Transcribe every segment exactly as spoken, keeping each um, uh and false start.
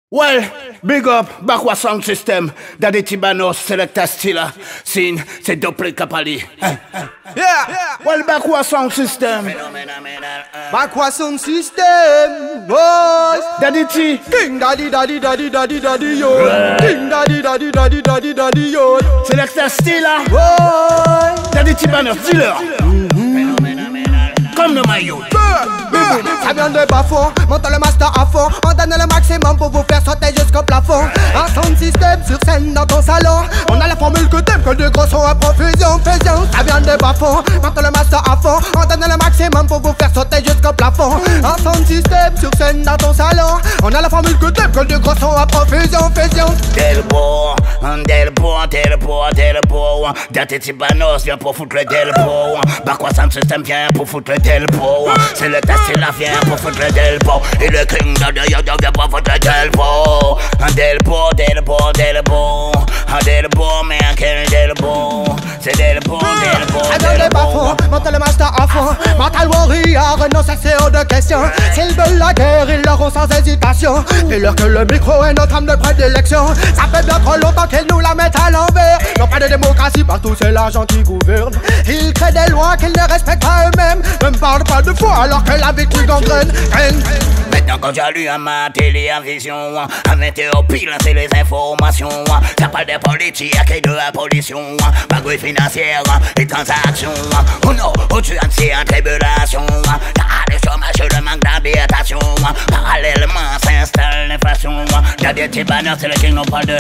Well, big up, Bakoua sound system. Daddy Banos, selecta stila. Sin, c'est Dubplate kapali. Yeah. Well, Bakoua sound system. Bakoua sound system. Boys. Daddy T. King daddy daddy daddy daddy daddy yo. King daddy daddy daddy daddy daddy yo. Selecta stila. Boys. Daddy Banos, dealer. Comme le maillot. Ça vient de bas fond, monte le master à fond. On donne le maximum pour vous faire sauter jusqu'au plafond. Un sound system sur scène dans ton salon. On a la formule que t'aimes, que de gros sons à profusion. Fusion, ça vient de bas fond, monte le master à fond. On donne le maximum pour vous faire sauter jusqu'au plafond. Un sound system sur scène dans ton salon. On a la formule que t'aimes, que de gros sons à profusion. Fusion. Delbo, Delbo, Delbo, Delbo. Daddy Banos vient pour foutre le Delbo. Bakoua sound system vient pour foutre le Delbo. C'est le test, c'est la vient pour foutre le Delbo. Et le King de Y O D vient pour foutre le Delbo. Un Delbo, Delbo, Delbo. Un Delbo, mais un quel Delbo. C'est Delbo, Delbo, Delbo. Les bas-fonds, monte le master à fond. Mental warrior, non ça c'est hors de question. S'ils veulent la guerre, ils l'auront sans hésitation. Dis-leur que le micro est notre arme de prédilection. Ça fait bien trop longtemps qu'ils nous la mettent à l'envers. Non pas de démocratie, partout c'est l'argent qui gouverne. Ils créent des lois qu'ils ne respectent pas eux-mêmes. Ne me parle pas de foi alors que la vie qui gangrène. Maintenant quand j'allume à ma télévision, à météo pile c'est les informations. Ça parle des politiques et de la pollution, bagouille financière et transactions. Oh non, au-dessus c'est en tribulation. T'as le chômage et le manque d'habitation. Parallèlement s'installe l'inflation. Daddy Banos c'est le king, non pas de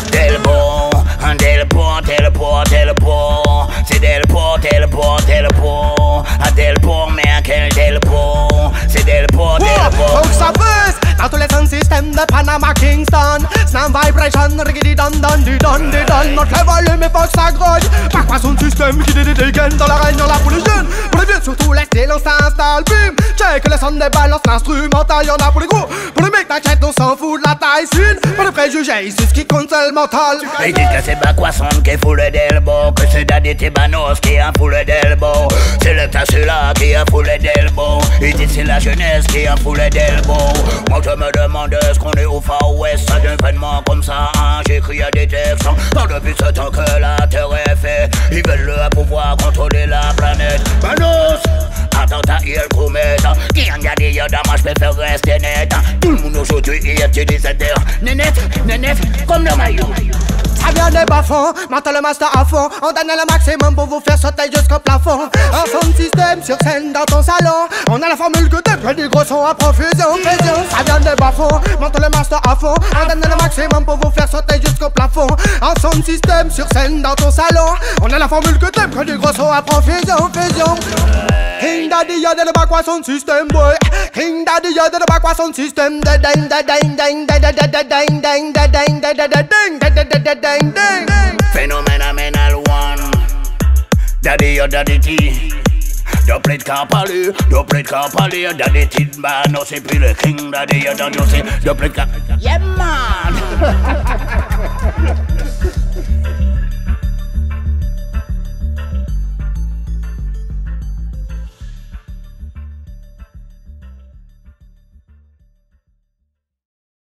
Delbo. Un Delbo, Delbo, Delbo. C'est Delbo, Delbo, Delbo. Un Delbo, mais un quel Delbo. C'est Delbo, Delbo. Faut que ça pèse dans tous les sound systems de Panama, Kingston. Snap vibration, reggae don don du don du don. Notre le volume il faut que ça grogne. Bakoua sound system qui dit des gains dans la règne, là pour les jeunes. Pour les vieux surtout les styles on s'installe. Bim, check le son des balances, l'instrumental y'en a pour les gros. Pour les mecs t'inquiète on s'en fout de la taille fine. Pour les préjugés ici ce qui compte c'est le mental. Ils disent que c'est Bakoua sound qui fout le Delbo. Que c'est Daddy Banos qui a fout le Delbo. C'est le tassu-là qui a fout le Delbo. Ils disent c'est la jeunesse qui a fout le Delbo. Moi je me demande est-ce qu'on est au Far West. Un événement comme ça, hein, j'écris à des textes. Pas depuis ce temps que la terre est faite. Ils veulent le pouvoir contrôler la planète. Banos, attentat il promet. Qui en a dit yoda, moi je préfère rester net. Tout le monde aujourd'hui il utilise cette terre. Nénet, nénet, comme le maillot. Ça vient des bas-fonds, monte le master à fond. On donne le maximum pour vous faire sauter jusqu'au plafond. Un sound system sur scène dans ton salon. On a la formule que t'aimes, que du gros son à profusion. Fusion, ça vient des bas-fonds, monte le master à fond. On donne le maximum pour vous faire sauter jusqu'au plafond. Un sound system sur scène dans ton salon. On a la formule que t'aimes, que du gros son à profusion. Fusion. King Daddy Y O D le Bakoua sound system boy. King Daddy Y O D le Bakoua sound system. Da ding da ding ding da da da da ding ding da ding da da da ding da da da da ding. Ding, ding. Phenomenal one. Daddy yo Daddy T. Dubplate kapali, Dubplate kapali. Daddy Banos et puis le King Daddy yo Daddy aussi. Dubplate kapali. Yeah man.